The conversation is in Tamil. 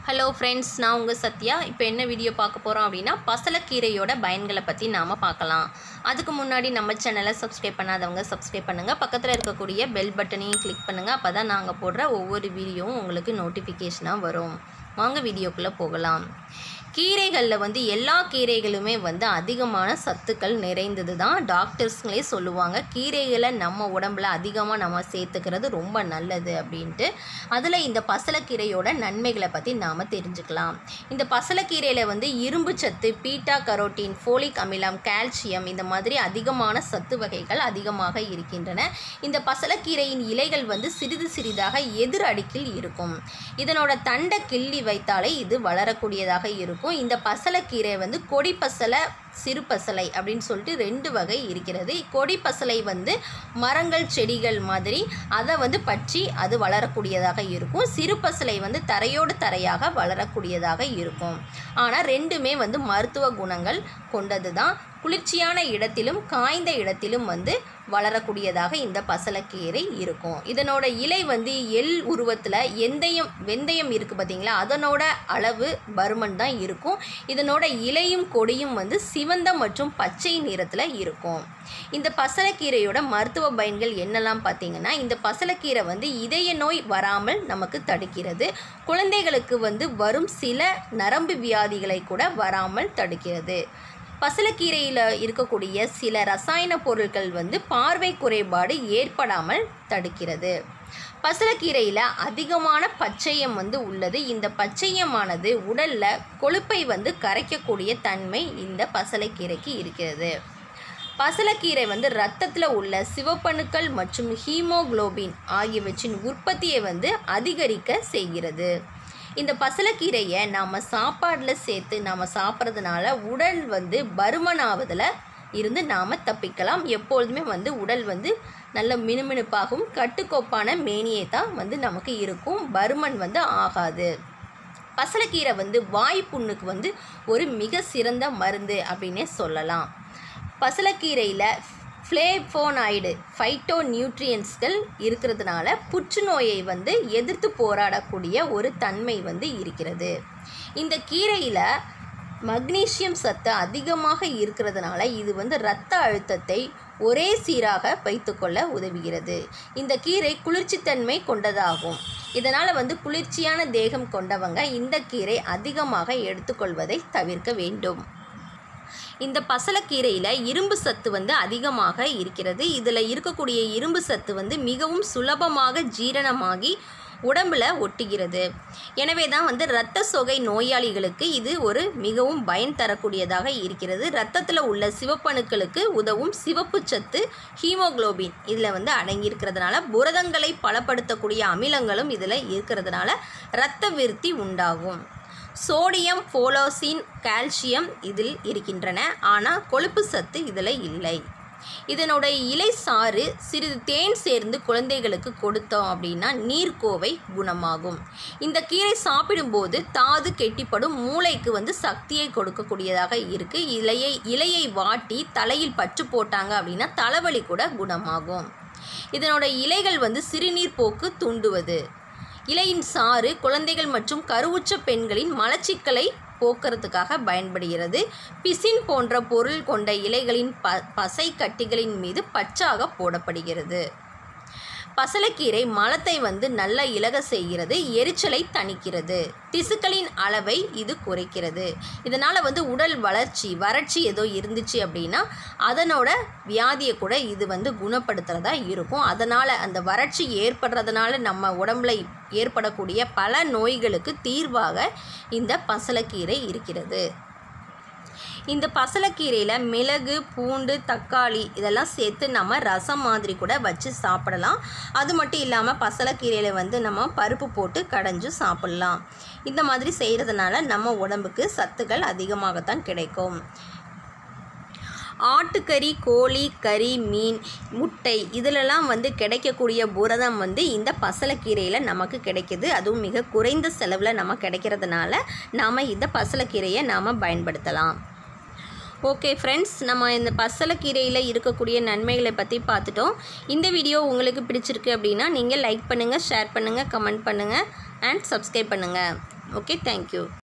ஹலோ ஃப்ரெண்ட்ஸ், நான் உங்கள் சத்யா. இப்போ என்ன வீடியோ பார்க்க போகிறோம் அப்படின்னா, பசலக்கீரையோட பயன்களை பற்றி நாம் பார்க்கலாம். அதுக்கு முன்னாடி நம்ம சேனலை சப்ஸ்கிரைப் பண்ணாதவங்க சப்ஸ்கிரைப் பண்ணுங்கள். பக்கத்தில் இருக்கக்கூடிய பெல் பட்டனையும் கிளிக் பண்ணுங்கள். அப்போ தான் நாங்கள் போடுற ஒவ்வொரு வீடியோவும் உங்களுக்கு நோட்டிஃபிகேஷனாக வரும். வாங்க வீடியோக்குள்ளே போகலாம். கீரைகளில் எல்லா கீரைகளுமே அதிகமான சத்துக்கள் நிறைந்தது தான். டாக்டர்ஸ்ங்களே சொல்லுவாங்க, கீரைகளை நம்ம உடம்புல அதிகமாக நம்ம சேர்த்துக்கிறது ரொம்ப நல்லது அப்படின்ட்டு. அதில் இந்த பசலக்கீரையோட நன்மைகளை பற்றி நாம் தெரிஞ்சுக்கலாம். இந்த பசலக்கீரையில் இரும்பு சத்து, பீட்டா கரோட்டின், ஃபோலிக் அமிலம், கால்சியம் இந்த மாதிரி அதிகமான சத்து வகைகள் அதிகமாக இருக்கின்றன. இந்த பசலக்கீரையின் இலைகள் சிறிது சிறிதாக எதிர் அடுக்கில் இருக்கும். இதனோட தண்டை கிள்ளி வைத்தாலே இது வளரக்கூடியதாக இருக்கும். இந்த பசலக்கீரை கொடி பசலை, சிறு பசலை அப்படின்னு சொல்லிட்டு ரெண்டு வகை இருக்கிறது. கொடி பசலை மரங்கள் செடிகள் மாதிரி அதை பற்றி அது வளரக்கூடியதாக இருக்கும். சிறு பசலை தரையோடு தரையாக வளரக்கூடியதாக இருக்கும். ஆனால் ரெண்டுமே மருத்துவ குணங்கள் கொண்டது தான். குளிர்ச்சியான இடத்திலும் காய்ந்த இடத்திலும் வளரக்கூடியதாக இந்த பசலக்கீரை இருக்கும். இதனோட இலை எள் உருவத்தில் வெந்தயம் இருக்குது பார்த்தீங்களா, அதனோட அளவு பருமன் தான் இருக்கும். இதனோட இலையும் கொடியும் சிவந்த மற்றும் பச்சை நிறத்தில் இருக்கும். இந்த பசலக்கீரையோட மருத்துவ பயன்கள் என்னெல்லாம் பார்த்தீங்கன்னா, இந்த பசலக்கீரை இதய நோய் வராமல் நமக்கு தடுக்கிறது. குழந்தைகளுக்கு வரும் சில நரம்பு வியாதிகளை கூட வராமல் தடுக்கிறது. பசலக்கீரையில் இருக்கக்கூடிய சில ரசாயன பொருட்கள் பார்வை குறைபாடு ஏற்படாமல் தடுக்கிறது. பசலக்கீரையில் அதிகமான பச்சையம் உள்ளது. இந்த பச்சையமானது உடலில் கொழுப்பை கரைக்கக்கூடிய தன்மை இந்த பசலக்கீரைக்கு இருக்கிறது. பசலக்கீரை இரத்தத்தில் உள்ள சிவப்பணுக்கள் மற்றும் ஹீமோகுளோபின் ஆகியவற்றின் உற்பத்தியை அதிகரிக்க செய்கிறது. இந்த பசலக்கீரையை நாம் சாப்பாடில் சேர்த்து நாம் சாப்பிட்றதுனால உடல் பருமனாவதில் இருந்து நாம் தப்பிக்கலாம். எப்பொழுதுமே உடல் நல்ல மினுமினுப்பாகவும் கட்டுக்கோப்பான மேனியை தான் நமக்கு இருக்கும். பருமன் ஆகாது. பசலக்கீரை வாய் புண்ணுக்கு ஒரு மிக சிறந்த மருந்து அப்படின்னே சொல்லலாம். பசலக்கீரையில் ஃப்ளேவோனாய்டு, ஃபைட்டோ நியூட்ரியன்ஸ்கள் இருக்கிறதுனால புற்றுநோயை எதிர்த்து போராடக்கூடிய ஒரு தன்மை இருக்கிறது. இந்த கீரையில் மக்னீசியம் சத்து அதிகமாக இருக்கிறதுனால இது இரத்த அழுத்தத்தை ஒரே சீராக வைத்துக்கொள்ள உதவுகிறது. இந்த கீரை குளிர்ச்சித்தன்மை கொண்டதாகும். இதனால் குளிர்ச்சியான தேகம் கொண்டவங்க இந்த கீரை அதிகமாக எடுத்துக்கொள்வதை தவிர்க்க வேண்டும். இந்த பசலக்கீரையில் இரும்பு சத்து அதிகமாக இருக்கிறது. இதில் இருக்கக்கூடிய இரும்பு சத்து மிகவும் சுலபமாக ஜீரணமாகி உடம்பில் ஒட்டுகிறது. எனவே தான் இரத்த சோகை நோயாளிகளுக்கு இது ஒரு மிகவும் பயன் தரக்கூடியதாக இருக்கிறது. இரத்தத்தில் உள்ள சிவப்பணுக்களுக்கு உதவும் சிவப்பு சத்து ஹீமோகுளோபின் இதில் அடங்கியிருக்கிறதுனால புரதங்களை பலப்படுத்தக்கூடிய அமிலங்களும் இதில் இருக்கிறதுனால இரத்த விருத்தி உண்டாகும். சோடியம், போலோசின், கால்சியம் இதில் இருக்கின்றன. ஆனால் கொழுப்பு சத்து இதில் இல்லை. இதனுடைய இலை சாறு சிறிது தேன் சேர்ந்து குழந்தைகளுக்கு கொடுத்தோம் அப்படின்னா நீர்க்கோவை குணமாகும். இந்த கீரை சாப்பிடும்போது தாது கெட்டிப்படும், மூளைக்கு சக்தியை கொடுக்கக்கூடியதாக இருக்குது. இலையை வாட்டி தலையில் பற்று போட்டாங்க அப்படின்னா தலைவலி கூட குணமாகும். இதனோட இலைகள் சிறுநீர் போக்கு தூண்டுவது. இலையின் சாறு குழந்தைகள் மற்றும் கருவுற்ற பெண்களின் மலச்சிக்கலை போக்குறதுக்காக பயன்படுகிறது. பிசின் போன்ற பொருள் கொண்ட இலைகளின் பசை கட்டிகளின் மீது பச்சாக போடப்படுகிறது. பசலக்கீரை மலத்தை நல்லா இலக செய்கிறது, எரிச்சலை தணிக்கிறது, திசுக்களின் அளவை இது குறைக்கிறது. இதனால் உடல் வறட்சி ஏதோ இருந்துச்சு அப்படின்னா அதனோட வியாதியை கூட இது குணப்படுத்துகிறதா இருக்கும். அதனால் அந்த வறட்சி ஏற்படுறதுனால நம்ம உடம்புல ஏற்படக்கூடிய பல நோய்களுக்கு தீர்வாக இந்த பசலக்கீரை இருக்கிறது. இந்த பசலக்கீரையில் மிளகு, பூண்டு, தக்காளி இதெல்லாம் சேர்த்து நம்ம ரசம் மாதிரி கூட வச்சு சாப்பிடலாம். அது மட்டும் இல்லாமல் பசலக்கீரையில் நம்ம பருப்பு போட்டு கடைஞ்சு சாப்பிட்லாம். இந்த மாதிரி செய்கிறதுனால நம்ம உடம்புக்கு சத்துக்கள் அதிகமாகத்தான் கிடைக்கும். ஆட்டுக்கறி, கோழி கறி, மீன், முட்டை இதிலெல்லாம் கிடைக்கக்கூடிய புரதம் இந்த பசலக்கீரையில் நமக்கு கிடைக்கிது. அதுவும் மிக குறைந்த செலவில் நம்ம கிடைக்கிறதுனால நாம் இந்த பசலக்கீரையை நாம் பயன்படுத்தலாம். ஓகே ஃப்ரெண்ட்ஸ், நம்ம இந்த பசலக்கீரையில் இருக்கக்கூடிய நன்மைகளை பற்றி பார்த்துட்டோம். இந்த வீடியோ உங்களுக்கு பிடிச்சிருக்கு அப்படின்னா நீங்கள் லைக் பண்ணுங்கள், ஷேர் பண்ணுங்கள், கமெண்ட் பண்ணுங்கள் அண்ட் சப்ஸ்கிரைப் பண்ணுங்கள். Okay, thank you.